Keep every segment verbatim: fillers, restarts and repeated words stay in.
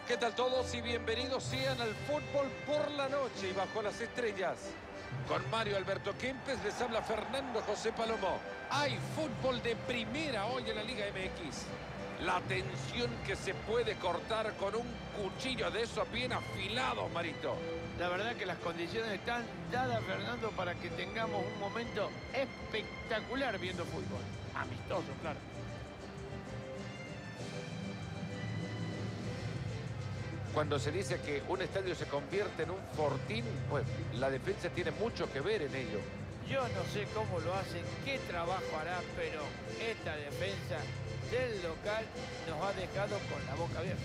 ¿Qué tal todos y bienvenidos sean al fútbol por la noche y bajo las estrellas? Con Mario Alberto Kempes les habla Fernando José Palomo. Hay fútbol de primera hoy en la Liga M X. La tensión que se puede cortar con un cuchillo de esos bien afilados, Marito. La verdad que las condiciones están dadas, Fernando, para que tengamos un momento espectacular viendo fútbol. Amistoso, claro. Cuando se dice que un estadio se convierte en un fortín, pues la defensa tiene mucho que ver en ello. Yo no sé cómo lo hacen, qué trabajo hará, pero esta defensa del local nos ha dejado con la boca abierta.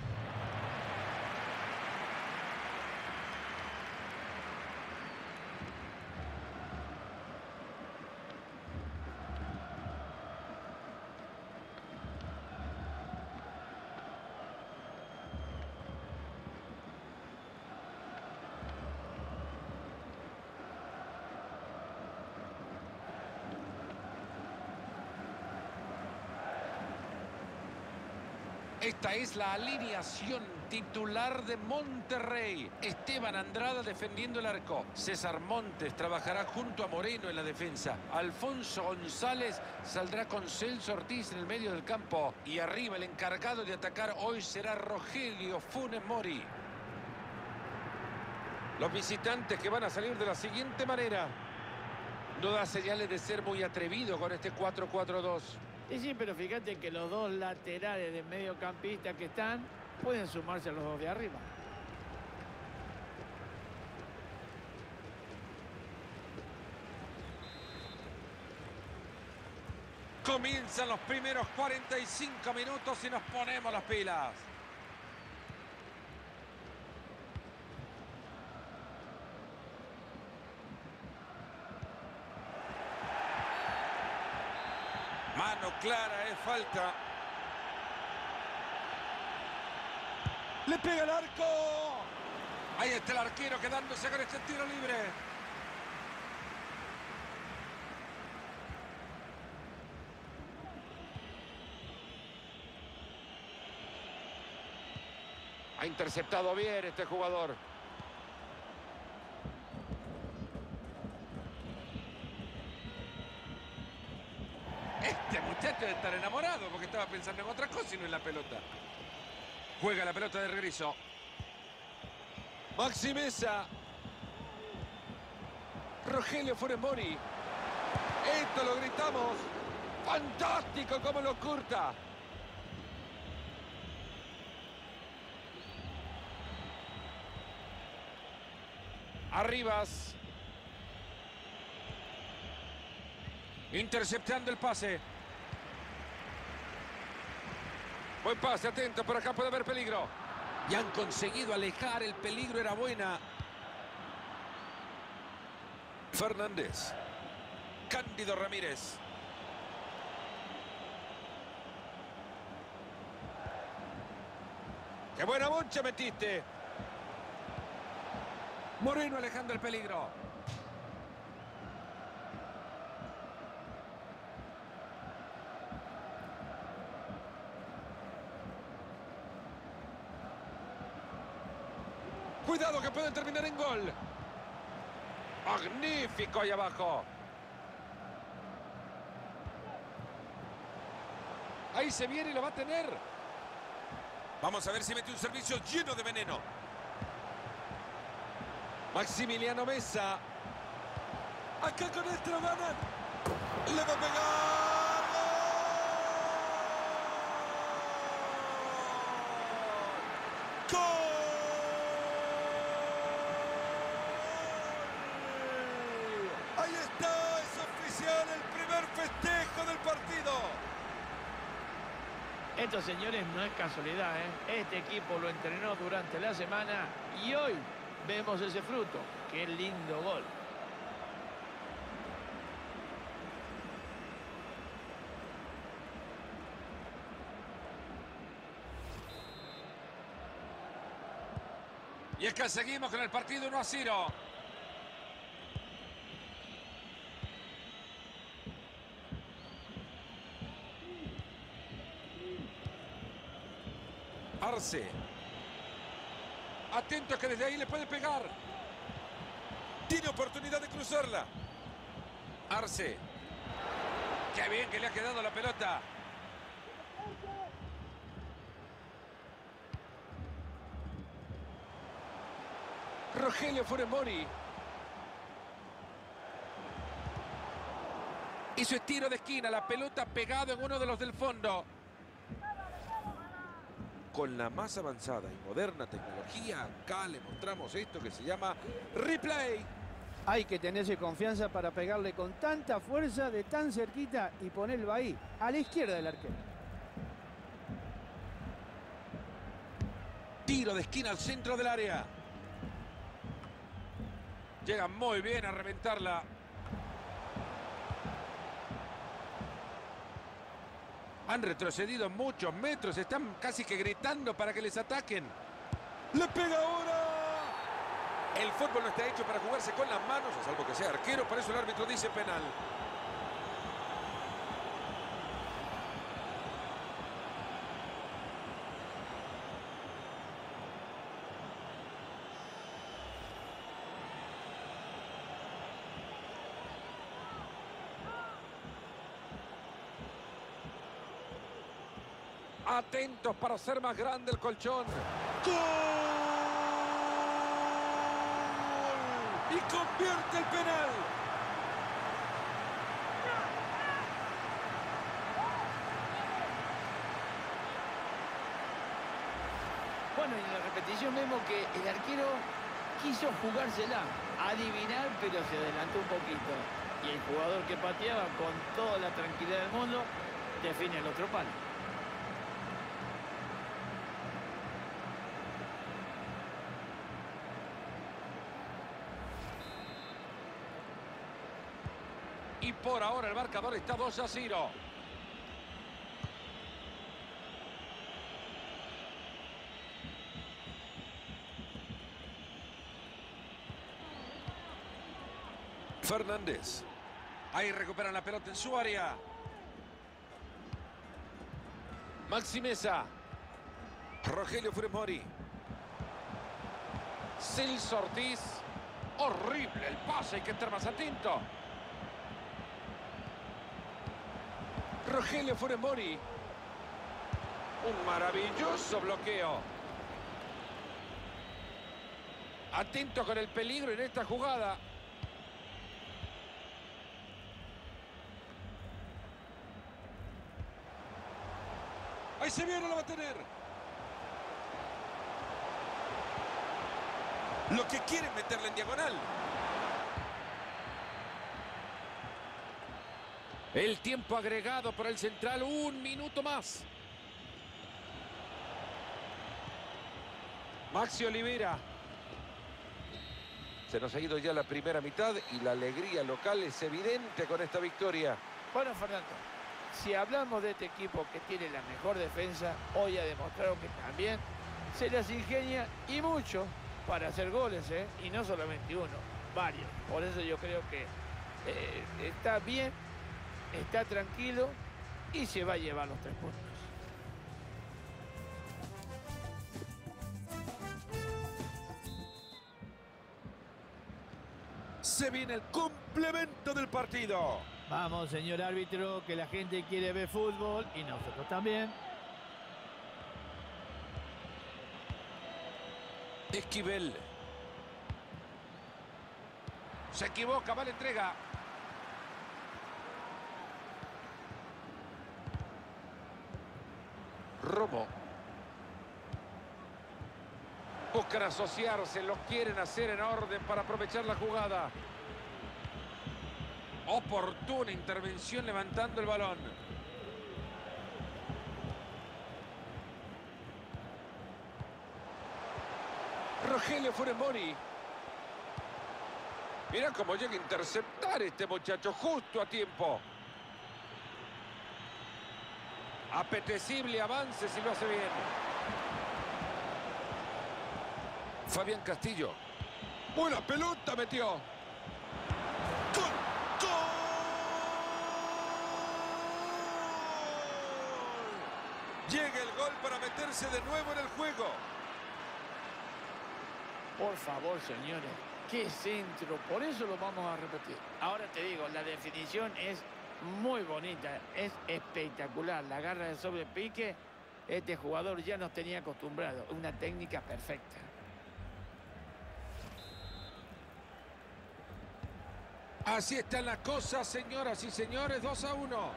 Esta es la alineación titular de Monterrey. Esteban Andrada defendiendo el arco. César Montes trabajará junto a Moreno en la defensa. Alfonso González saldrá con Celso Ortiz en el medio del campo. Y arriba el encargado de atacar hoy será Rogelio Funes Mori. Los visitantes que van a salir de la siguiente manera. No da señales de ser muy atrevido con este cuatro cuatro dos. Y sí, pero fíjate que los dos laterales de mediocampista que están pueden sumarse a los dos de arriba. Comienzan los primeros cuarenta y cinco minutos y nos ponemos las pilas. Mano clara, es falta. ¡Le pega el arco! Ahí está el arquero quedándose con este tiro libre. Ha interceptado bien este jugador. Este muchacho debe estar enamorado porque estaba pensando en otra cosa y no en la pelota. Juega la pelota de regreso. Maxi Mesa. Rogelio Funes Mori. Esto lo gritamos. ¡Fantástico cómo lo curta! Arribas. Interceptando el pase. Buen pase, atento, por acá puede haber peligro. Y han conseguido alejar, el peligro era buena. Fernández. Cándido Ramírez. ¡Qué buena moncha metiste! Moreno alejando el peligro. Cuidado que pueden terminar en gol. Magnífico ahí abajo. Ahí se viene y lo va a tener. Vamos a ver si mete un servicio lleno de veneno. Maximiliano Mesa. Acá con esto lo ganan. Le va a pegar. ¡Gol! ¡Gol! Ahí está, es oficial el primer festejo del partido. Esto, señores, no es casualidad, ¿eh? Este equipo lo entrenó durante la semana y hoy vemos ese fruto. ¡Qué lindo gol! Y es que seguimos con el partido uno a cero. Arce. Atento que desde ahí le puede pegar. Tiene oportunidad de cruzarla. Arce. Qué bien que le ha quedado la pelota. Rogelio Funes Mori. Y su tiro de esquina, la pelota pegado en uno de los del fondo. Con la más avanzada y moderna tecnología, acá le mostramos esto que se llama replay. Hay que tenerse confianza para pegarle con tanta fuerza de tan cerquita y ponerlo ahí, a la izquierda del arquero. Tiro de esquina al centro del área. Llega muy bien a reventarla. Han retrocedido muchos metros. Están casi que gritando para que les ataquen. ¡Le pega ahora! El fútbol no está hecho para jugarse con las manos, a salvo que sea arquero. Por eso el árbitro dice penal. Atentos para hacer más grande el colchón. ¡Gol! Y convierte el penal. Bueno, y en la repetición vemos que el arquero quiso jugársela, adivinar, pero se adelantó un poquito. Y el jugador que pateaba con toda la tranquilidad del mundo define el otro palo. Y por ahora el marcador está dos a cero. Fernández. Ahí recuperan la pelota en su área. Maxi Mesa. Rogelio Funes Mori. Celso Ortiz. Horrible el pase, hay que estar más atento. Rogelio Funes Mori. Un maravilloso bloqueo. Atento con el peligro en esta jugada. Ahí se viene, lo va a tener. Lo que quiere es meterle en diagonal. El tiempo agregado por el central, un minuto más. Maxi Olivera. Se nos ha ido ya la primera mitad y la alegría local es evidente con esta victoria. Bueno, Fernando, si hablamos de este equipo que tiene la mejor defensa, hoy ha demostrado que también se las ingenia y mucho para hacer goles, ¿eh? Y no solamente uno, varios. Por eso yo creo que eh, está bien, está tranquilo y se va a llevar los tres puntos. Se viene el complemento del partido. Vamos, señor árbitro, que la gente quiere ver fútbol y nosotros también. Esquivel. Se equivoca, va la entrega. Romo. Buscan asociarse, lo quieren hacer en orden para aprovechar la jugada. Oportuna intervención levantando el balón. Rogelio Funes Mori. Mira cómo llega a interceptar este muchacho justo a tiempo. Apetecible avance si lo hace bien. Fabián Castillo. Buena pelota metió. ¡Gol! ¡Gol! Llega el gol para meterse de nuevo en el juego. Por favor, señores. ¡Qué centro! Por eso lo vamos a repetir. Ahora te digo, la definición es muy bonita. Es espectacular. La garra de sobrepique, este jugador ya nos tenía acostumbrado. Una técnica perfecta. Así están las cosas, señoras y señores. dos a uno.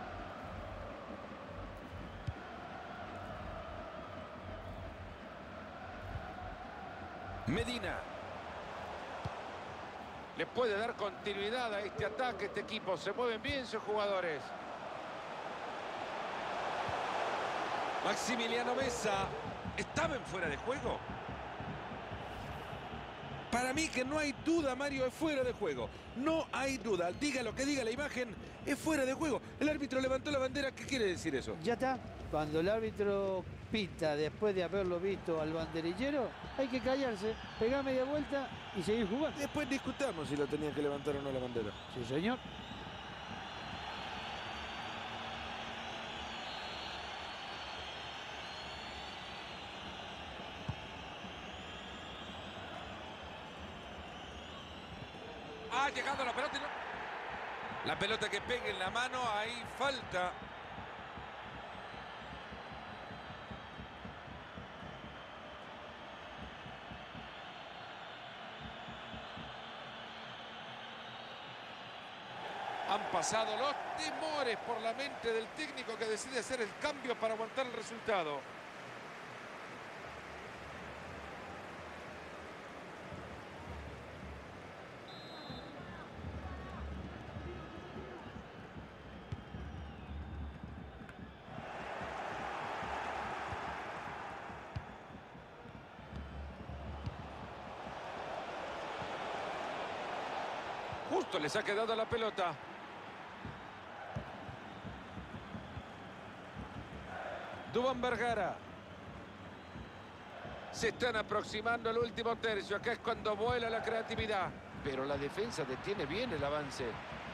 Medina. Le puede dar continuidad a este ataque, este equipo. Se mueven bien sus jugadores. Maximiliano Mesa. ¿Estaban fuera de juego? Para mí que no hay duda, Mario, es fuera de juego. No hay duda. Diga lo que diga la imagen, es fuera de juego. El árbitro levantó la bandera. ¿Qué quiere decir eso? Ya está. Cuando el árbitro pita después de haberlo visto al banderillero, hay que callarse, pegar media vuelta y seguir jugando. Después discutamos si lo tenían que levantar o no la bandera. Sí, señor. Ha llegado la pelota. y no- La pelota que pegue en la mano, ahí falta. Han pasado los temores por la mente del técnico que decide hacer el cambio para aguantar el resultado. Justo les ha quedado la pelota. Duván Vergara. Se están aproximando al último tercio. Acá es cuando vuela la creatividad. Pero la defensa detiene bien el avance.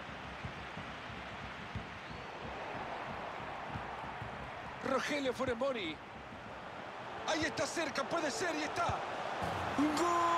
Rogelio Funemori. Ahí está cerca, puede ser y está. ¡Gol!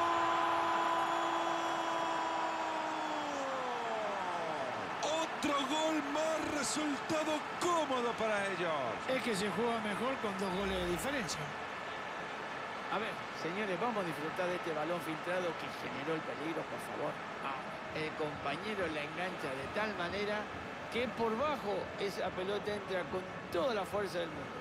Otro gol más, resultado cómodo para ellos. Es que se juega mejor con dos goles de diferencia. A ver, señores, vamos a disfrutar de este balón filtrado que generó el peligro, por favor. Ah, el compañero la engancha de tal manera que por bajo esa pelota entra con toda la fuerza del mundo.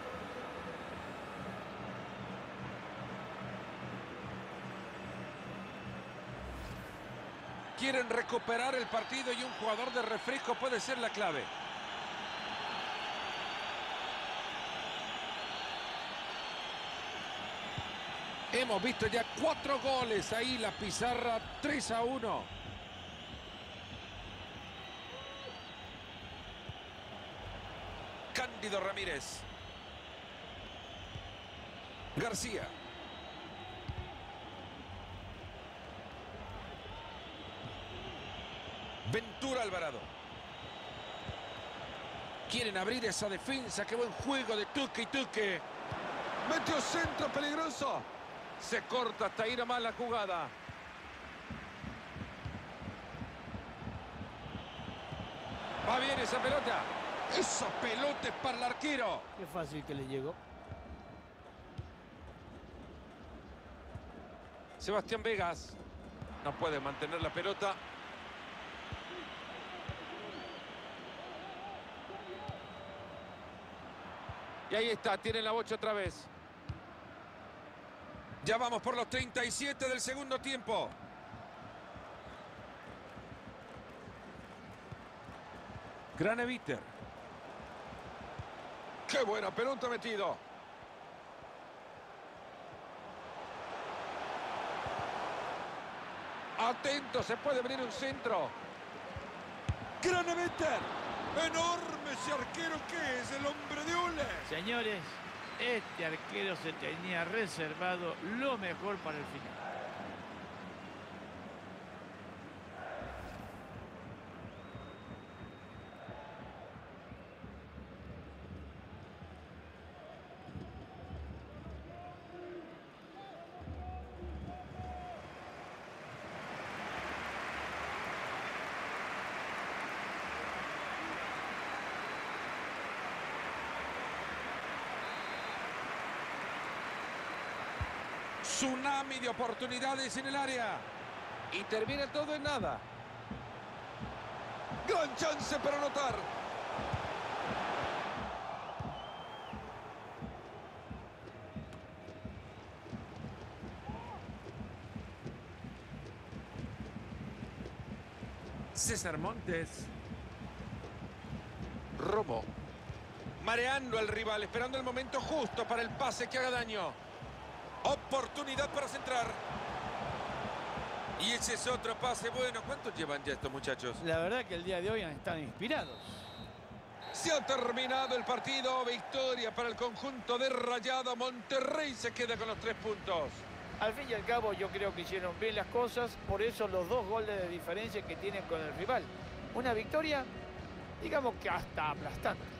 Quieren recuperar el partido y un jugador de refresco puede ser la clave. Hemos visto ya cuatro goles ahí, la pizarra tres a uno. Cándido Ramírez. García. Ventura Alvarado. Quieren abrir esa defensa. Qué buen juego de Tuque y Tuque. Metió centro peligroso. Se corta hasta ir a más la jugada. Va bien esa pelota. Esa pelota es para el arquero. Qué fácil que le llegó. Sebastián Vegas. No puede mantener la pelota. Y ahí está, tiene la bocha otra vez. Ya vamos por los treinta y siete del segundo tiempo. Graneviter. ¡Qué buena pelota metido! Atento, se puede venir un centro. Graneviter. Enorme ese arquero que es el hombre de hule. Señores, este arquero se tenía reservado lo mejor para el final. Tsunami de oportunidades en el área. Y termina todo en nada. Gran chance para anotar. César Montes. Romo. Mareando al rival, esperando el momento justo para el pase que haga daño. Oportunidad para centrar. Y ese es otro pase bueno. ¿Cuántos llevan ya estos muchachos? La verdad que el día de hoy están inspirados. Se ha terminado el partido. Victoria para el conjunto de Rayado. Monterrey se queda con los tres puntos. Al fin y al cabo yo creo que hicieron bien las cosas, por eso los dos goles de diferencia que tienen con el rival. Una victoria, digamos que hasta aplastante.